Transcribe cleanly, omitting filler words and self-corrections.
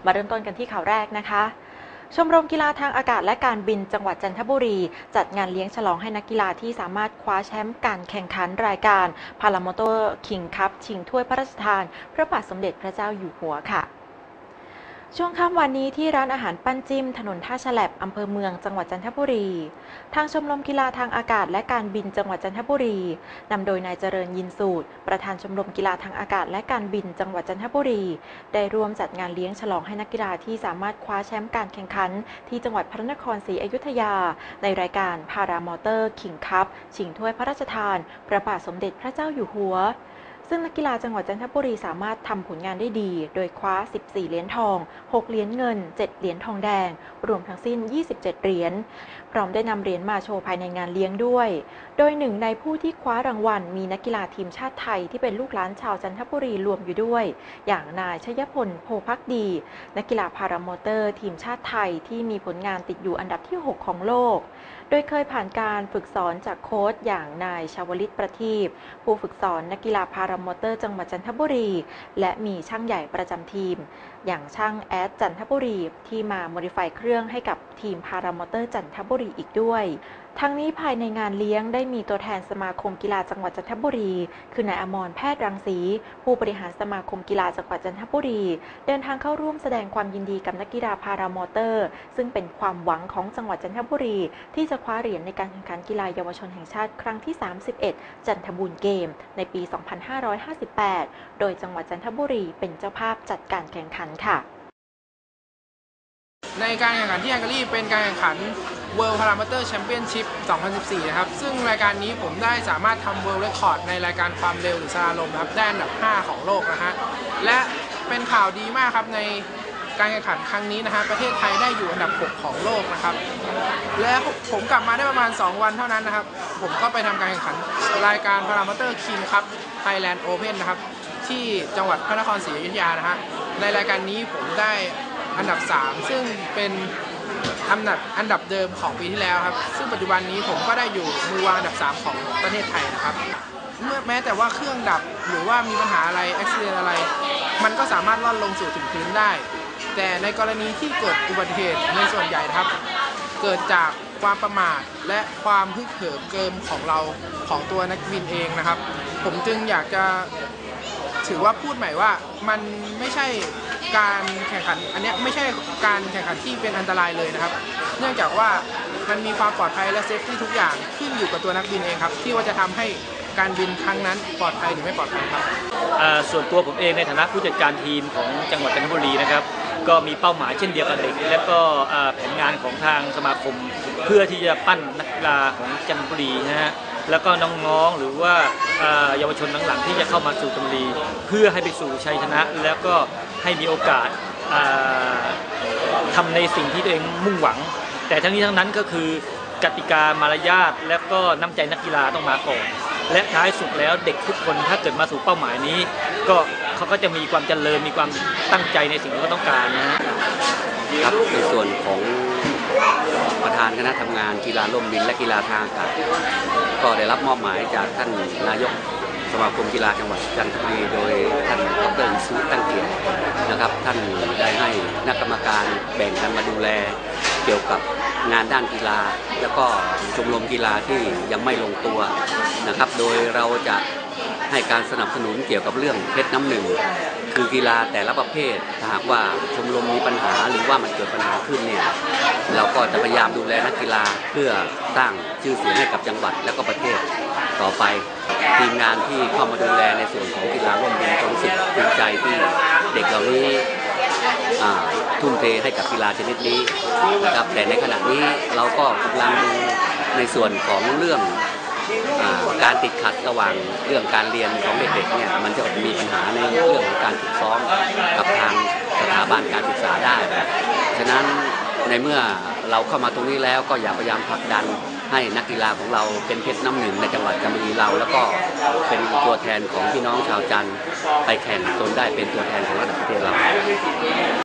มาเริ่มต้นกันที่ข่าวแรกนะคะชมรมกีฬาทางอากาศและการบินจังหวัดจันทบุรีจัดงานเลี้ยงฉลองให้นักกีฬาที่สามารถคว้าแชมป์การแข่งขันรายการพารามอเตอร์คิงคัพชิงถ้วยพระราชทานพระบาทสมเด็จพระเจ้าอยู่หัวค่ะช่วงค่ำวันนี้ที่ร้านอาหารปั้นจิ้มถนนท่าฉลับอำเภอเมืองจังหวัดจันทบุรีทางชมรมกีฬาทางอากาศและการบินจังหวัดจันทบุรีนำโดยนายเจริญยินสูตรประธานชมรมกีฬาทางอากาศและการบินจังหวัดจันทบุรีได้ร่วมจัดงานเลี้ยงฉลองให้นักกีฬาที่สามารถคว้าแชมป์การแข่งขันที่จังหวัดพระนครศรีอยุธยาในรายการพารามอเตอร์คิงคัพชิงถ้วยพระราชทานพระบาทสมเด็จพระเจ้าอยู่หัวซึ่งนักกีฬาจังหวัดจันทบุรีสามารถทำผลงานได้ดีโดยคว้า 14 เหรียญทอง 6 เหรียญเงิน 7 เหรียญทองแดงรวมทั้งสิ้น 27 เหรียญพร้อมได้นำเหรียญมาโชว์ภายในงานเลี้ยงด้วยโดยหนึ่งในผู้ที่คว้ารางวัลมีนักกีฬาทีมชาติไทยที่เป็นลูกหลานชาวจันทบุรีรวมอยู่ด้วยอย่างนายชยพลโพภักดีนักกีฬาพารามอเตอร์ทีมชาติไทยที่มีผลงานติดอยู่อันดับที่ 6 ของโลกโดยเคยผ่านการฝึกสอนจากโค้ชอย่างนายชาวลิตประทีปผู้ฝึกสอนนักกีฬาพารามอเตอร์จังหวัดจันทบุรีและมีช่างใหญ่ประจำทีมอย่างช่างแอดจันทบุรีที่มาโมดิฟายเครื่องให้กับทีมพารามอเตอร์จันทบุรีอีกด้วยทั้งนี้ภายในงานเลี้ยงได้มีตัวแทนสมาคมกีฬาจังหวัดจันทบุรีคือนายอมรแพทย์รังสีผู้บริหารสมาคมกีฬาจังหวัดจันทบุรีเดินทางเข้าร่วมแสดงความยินดีกับนักกีฬาพารามอเตอร์ซึ่งเป็นความหวังของจังหวัดจันทบุรีที่จะคว้าเหรียญในการแข่งขันกีฬาเยาวชนแห่งชาติครั้งที่ 31 จันทบูรณ์เกมในปี 2558 โดยจังหวัดจันทบุรีเป็นเจ้าภาพจัดการแข่งขันค่ะในการแข่งขันที่ฮังการีเป็นการแข่งขัน World Parameter Championship 2014 นะครับซึ่งรายการนี้ผมได้สามารถทำ World Record ในรายการความเร็วหรือสลาลมครับได้อันดับ 5 ของโลกนะฮะและเป็นข่าวดีมากครับในการแข่งขันครั้งนี้นะฮะประเทศไทยได้อยู่อันดับ 6 ของโลกนะครับและผมกลับมาได้ประมาณ 2 วันเท่านั้นนะครับผมก็ไปทำการแข่งขันรายการ Parameter King Cup Thailand Open นะครับที่จังหวัดพระนครศรีอยุธยานะฮะในรายการนี้ผมได้อันดับ 3 ซึ่งเป็นอันดับเดิมของปีที่แล้วครับซึ่งปัจจุบันนี้ผมก็ได้อยู่มือวางอันดับ 3 ของประเทศไทยนะครับแม้แต่ว่าเครื่องดับหรือว่ามีปัญหาอะไรอุบิเหตุอะไรมันก็สามารถล่อนลงสู่ถึงพื้นได้แต่ในกรณีที่เกิดอุบัติเหตุในส่วนใหญ่ครับเกิดจากความประมาทและความฮึกเหิมเกิมของเราของตัวนักบินเองนะครับผมจึงอยากจะถือว่าพูดใหม่ว่ามันไม่ใช่การแข่งขันอันนี้ไม่ใช่การแข่งขันที่เป็นอันตรายเลยนะครับเนื่องจากว่ามันมีความปลอดภัยและเซฟตี้ทุกอย่างขึ้นอยู่กับตัวนักบินเองครับที่ว่าจะทำให้การบินครั้งนั้นปลอดภัยหรือไม่ปลอดภัยครับส่วนตัวผมเองในฐานะผู้จัดการทีมของจังหวัดจันทบุรีนะครับก็มีเป้าหมายเช่นเดียวกันเด็กและก็แผนงานของทางสมาคมเพื่อที่จะปั้นนักกีฬาของจันทบุรีนะฮะแล้วก็น้องๆหรือว่าเยาวชนหลังๆที่จะเข้ามาสู่จันทบุรีเพื่อให้ไปสู่ชัยชนะแล้วก็ให้มีโอกาสทำในสิ่งที่ตัวเองมุ่งหวังแต่ทั้งนี้ทั้งนั้นก็คือกติกามารยาทและก็น้ำใจนักกีฬาต้องมาก่อนและท้ายสุดแล้วเด็กทุกคนถ้าเกิดมาสู่เป้าหมายนี้ก็เขาก็จะมีความเจริญมีความตั้งใจในสิ่งที่เขาต้องการนะครับในส่วนของประธานคณะทำงานกีฬาร่มบินและกีฬาทางอากาศก็ได้รับมอบหมายจากท่านนายกสมาคมกีฬาจังหวัดจันทบุรีโดยท่านดร.วิศนุตั้งเกียรตินะครับท่านได้ให้นักกรรมการแบ่งกันมาดูแลเกี่ยวกับงานด้านกีฬาแล้วก็ชมรมกีฬาที่ยังไม่ลงตัวนะครับโดยเราจะให้การสนับสนุนเกี่ยวกับเรื่องเพชรน้ำหนึ่งคือกีฬาแต่ละประเภทถ้าหากว่าชมรมมีปัญหาหรือว่ามันเกิดปัญหาขึ้นเนี่ยเราก็จะพยายามดูแลนักกีฬาเพื่อสร้างชื่อเสียงให้กับจังหวัดและก็ประเทศต่อไปทีมงานที่เข้ามาดูแลในส่วนของกีฬาร่วมบินก็รู้สึกภูมิใจที่เด็กเหล่านี้ทุ่มเทให้กับกีฬาชนิดนี้นะครับแต่ในขณะนี้เราก็กำลังดูในส่วนของเรื่องการติดขัดระหว่างเรื่องการเรียนของเด็กๆเนี่ยมันจะมีปัญหาในเรื่องของการฝึกซ้อมกับทางสถาบันการศึกษาได้ฉะนั้นในเมื่อเราเข้ามาตรงนี้แล้วก็อยากพยายามผลักดันให้นักกีฬาของเราเป็นเพชรน้ำหนึ่งในจังหวัดจันทบุรีเราแล้วก็เป็นตัวแทนของพี่น้องชาวจันทร์ไปแข่งจนได้เป็นตัวแทนของระดับประเทศเรา